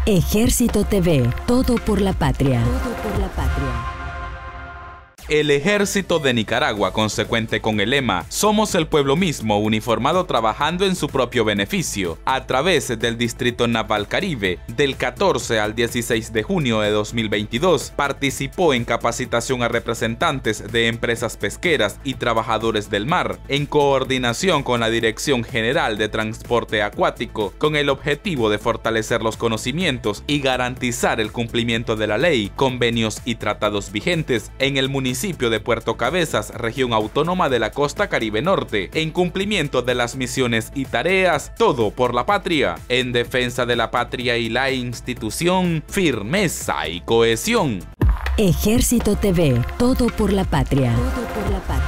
Ejército TV, todo por la patria. Todo por la patria. El Ejército de Nicaragua, consecuente con el lema "Somos el pueblo mismo uniformado trabajando en su propio beneficio", a través del Distrito Naval Caribe, del 14 al 16 de junio de 2022, participó en capacitación a representantes de empresas pesqueras y trabajadores del mar, en coordinación con la Dirección General de Transporte Acuático, con el objetivo de fortalecer los conocimientos y garantizar el cumplimiento de la ley, convenios y tratados vigentes en el municipio de Puerto Cabezas, región autónoma de la costa Caribe Norte, en cumplimiento de las misiones y tareas, todo por la patria, en defensa de la patria y la institución, firmeza y cohesión. Ejército TV, todo por la patria. Todo por la patria.